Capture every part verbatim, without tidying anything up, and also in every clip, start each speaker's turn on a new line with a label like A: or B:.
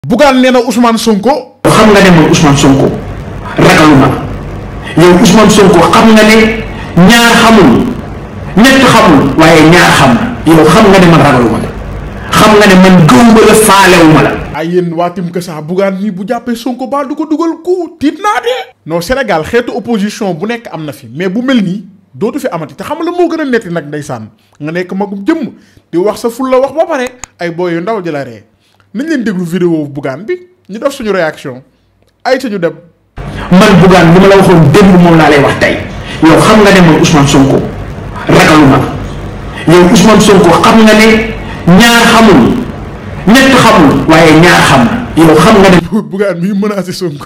A: Bougane nee na Ousmane Sonko.
B: xam nga ne man Ousmane Sonko ragaluma yow Ousmane Sonko xam nga ne ñaar xamul ñett xamul waaye ñaar xam na yow xam nga ne man ragaluma la xam nga ne man gëwuma la faalewuma la.
A: ay yéen waa Tim que sax Bougane nii bu jàppee Sonko baal du ko dugal ku tiit naa de. non Sénégal xeetu opposition bu nekk am na fi mais bu mel nii dootu fi amati te xam nga la moo gën a netti nag ndeysaan nga nekk magum jëmm di wax sa ful la wax ba pare ay boy yu ndaw jëla ree nañ leen déglu vidéo Bougane bi ñu def suñu réaction ay ca ñu dem.
B: man Bougane li ma la waxoon démb moom laa lay wax tey yow xam nga ne man Ousmane Sonko ragaluma yow Ousmane Sonko xam nga ne ñaar xamul ñett xamul waaye ñaar xam na yow xam nga ne.
A: Bougane mi menacé Sonko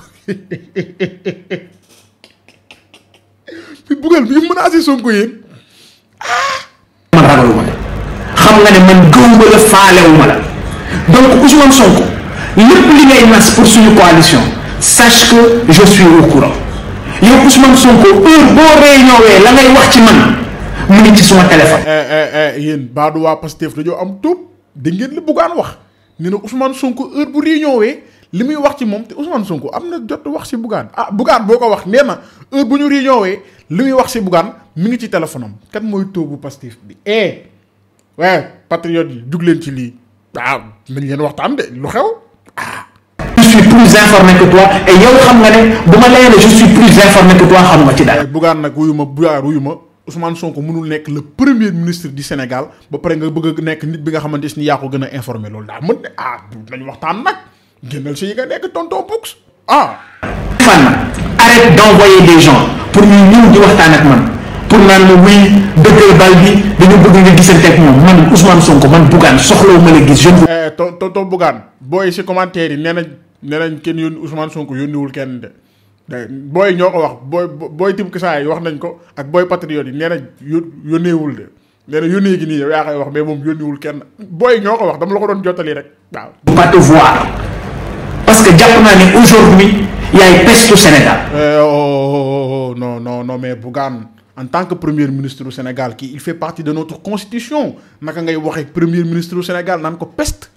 A: Bougane mi menacé Sonko yéen.
B: man ragaluma la xam nga ne man gëwuma la faalewuma la donc Ousmane Sonko lépp li ngay nas pour suñu coalition sache que je suis au courant yow Ousmane Sonko heure boo réunion wee la ngay wax ci man mu ngi ci suma téléphone.
A: yéen baadu waa Pastef dañoo am tuub dégg ngeen li Bougane wax nee na Ousmane Sonko heure bu réunion wee li muy wax ci moom te Ousmane Sonko am na jot wax si Bougane ah Bougane boo ko wax nee na heure bu ñu réunion wee li muy wax si Bougane mi ngi ci téléphone am kat mooy tuubu Pastef bi. eh waaye patriote yi jug leen ci lii waaw nañ leen waxtaan de lu xew ah.
B: je suis plus informé que toi et yow xam nga ne bu ma layee ne je suis plus informé que toi xam nga ci dara.
A: Bougane nag wuyu ma Bougane wuyu ma Ousmane Sonko mënul nekk le premier ministre du Sénégal ba pare nga bëgg a nekk nit bi nga xamante ni yaa ko gën a informé loolu daa mën ne ah nañ waxtaan nag génnal si yi nga nekk tonton Boux ah.
B: fan arrête d'envoyer des gens pour ñu ñëw di waxtaan ak man pour naan ma wuy dëggal bal bi dañu bëgg nga gisante ak moom man Ousmane Sonko man Bougane soxlawu ma la gis je ne.
A: tonton Bougane booy si commentaire yi nee nañ nee nañ kenn yónni Ousmane Sonko yónniwul kenn de. booy ñoo ko wax booy booy Tim que saa yi wax nañ ko ak booy patriote yi nee na yónneewul de nee na yónnee gi nii yow yaa koy wax mais moom yónneewul kenn booy ñoo ko wax dama la ko doon jottali rek waaw.
B: pas te voir parce que jàpp naa ne aujourd'hui yaay peste au Sénégal.
A: oh non non non mais Bougane en tant que premier ministre du Sénégal kii il fait partie de notre constitution naka ngay waxee premier ministre du Sénégal naan ko peste.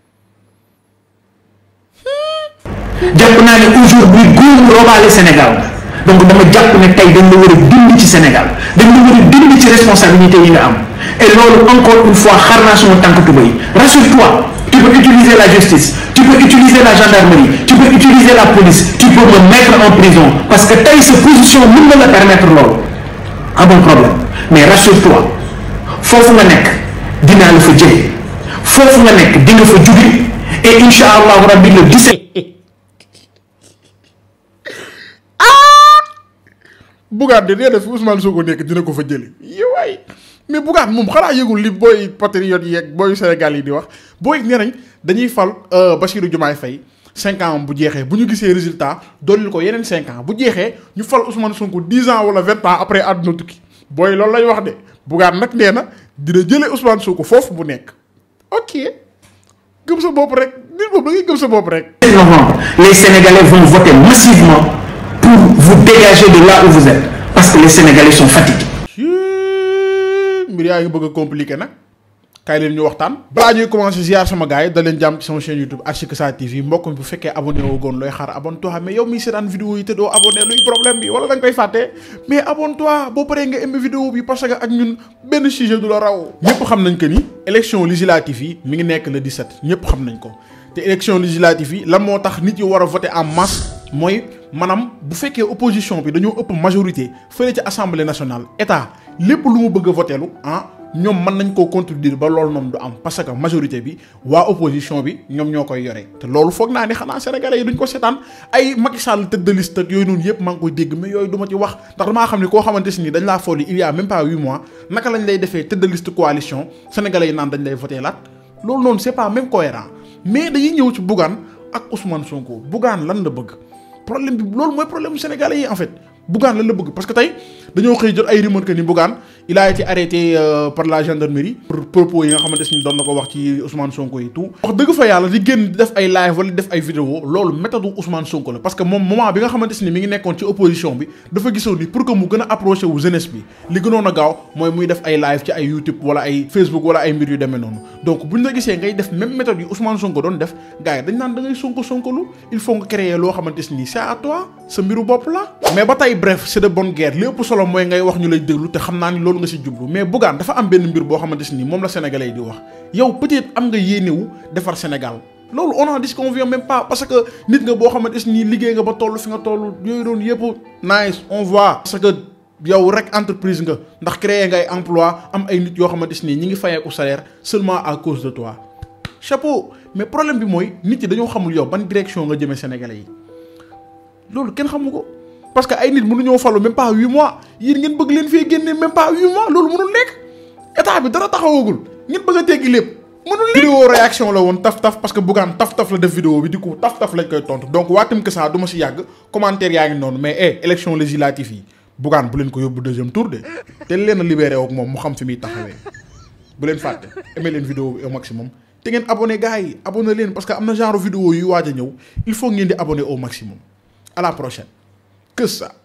B: jàpp naa ne aujourd'hui góor robaale Sénégal donc dama jàpp ne tey dañ la war a dindi ci Sénégal dañ la war a dindi ci responsabilité yi nga am et loolu encore une fois xar naa suma tànk tubéy rassure-toi tu peux utiliser la justice tu peux utiliser la gendarmerie tu peux utiliser la police tu peux me mettre en prison parce que tey sa position mën na la permettre loolu amul problème mais rassure-toi foofu nga nekk dinaa la fa jëlee foofu nga nekk di nga fa juge et incha allahu rabbi le dix-sept.
A: Bougane de nee na fi Ousmane Sonko nekk dina ko fa jëli yowaay mais Bougane moom xanaa yëgul li booy patriote yeeg booy Sénégal yi di wax booy nee nañ dañuy fal Bassirou Diomaye Faye cinq ans bu jeexee bu ñu gisee résultat dooleel ko yeneen cinq ans bu jeexee ñu fal Ousmane Sonko dix ans wala vingt ans après àdduna tukki booy loolu lañ wax de Bougane nag nee na dina jëlee Ousmane Sonko foofu bu nekk ok gëm sa bopp rek nit boobu da ngay gëm sa bopp rek.
B: novembre les Sénégalais vont voter massivement pour vous dégager de là où vous êtes parce que les Sénégalais sont fatigués.
A: mbir yaa ngi bëgg a compliqué nag kaay leen ñu waxtaan. balaa ñuy commencé ziar sama gars yi da leen jàmm ci sama chaîne YouTube Archique Ça T V mbokk mi bu fekkee abonné woo goon looy xaar abonne-toi mais yow miy seetaan vidéo yi te doo abonné luy problème bi wala da nga koy fàtte mais abonne-toi boo paree nga aimé vidéo bi parce que ak ñun benn sujet du la raw. ñëpp xam nañ que ni élection législative yi mi ngi nekk le dix-sept ñëpp xam nañ ko te élection législative yi lan moo tax nit yi war a voter en masse mooy maanaam bu fekkee opposition bi dañoo ëpp majorité fële ci assemblée nationale état lépp lu mu bëgg a voteelu ah ñoom mën nañ koo contredire ba loolu noonu du am parce que majorité bi waa opposition bi ñoom ñoo koy yore te loolu foog naa ne xanaa sénégalais yi duñ ko seetaan ay Macky Sall tête de liste ak yooyu noonu yëpp maa ngi koy dégg mais yooyu du ma ci wax ndax damaa xam ne koo xamante si ni dañ laa fooli il y a même pas huit mois naka lañ lay defee tête de liste coalition sénégalais yi naan dañ lay voté laat loolu noonu c'est pas même cohérent mais dañuy ñëw ci Bougane ak Ousmane Sonko Bougane lan la bëgg problème bi loolu mooy problème sénégalais yi en fait Bougane lan la bëgg parce que tey dañoo xëy jot ay rumeur que ni Bougane il a été arrêté euh, par la gendarmerie pour propos yi nga xamante ni doon na ko wax ci Ousmane Sonko yi tout. wax dëgg fa yàlla di génn def ay live wala def ay vidéo loolu méthode Ousmane Sonko la parce que moom moment bi nga xamante ni mi ngi nekkoon ci opposition bi dafa gisoon ni pour que mu gën a approché wu jeunesse bi li gënoon a gaaw mooy muy def ay live ci ay YouTube wala ay Facebook wala ay mbir yu demee noonu donc buñ la gisee ngay def même méthode yi Ousmane Sonko doon def gars yi dañ naan da ngay Sonko Sonkolu il faut nga créer loo xamante ni c'est à toi sa mbiru bopp la. mais ba tey bref c'est de bonne guerre lépp solo mooy ngay wax ñu lay déglu te xam naa ni loolu nga si jublu mais Bougane dafa am benn mbir boo xamante ni moom la sénégalais yi di wax yow peut-être am nga yéenewu defar Sénégal loolu on en disconvient même pas parce que nit nga boo xamante ni liggéey nga ba toll fi nga toll yooyu doon yëpp nice on voit parce que yow rek entreprise nga ndax créer ngay emploi am ay nit yoo xamante ni ñi ngi fayeeku salaire seulement à cause de toi chapeau. mais problème bi mooy nit ñi dañoo xamul yow ban direction nga jëmee sénégalais yi loolu kenn xamu ko parce que ay nit mënuñoo falu même pas huit mois yéen ngeen bëgg leen fee génne même pas huit mois loolu mënul nekk état bi dara taxawagul ngeen bëgg a teggi lépp mënul nekk. vidéo réaction la woon taf taf parce que Bougane taf taf la def vidéo bi di ko taf taf lañ koy tontu donc waatam que ça du ma si yàgg commentaire yaa ngi noonu mais eh élection législative yi Bougane bu leen ko yóbbu deuxième tour de te leen a libéré ak moom mu xam fi muy taxawee bu leen fàtte aimé leen vidéo bi au maximum. te ngeen abonné gars yi abonné leen parce que am na genre vidéo yu waaj a ñëw il faut ngeen di abonné au maximum à la prochaine que ça.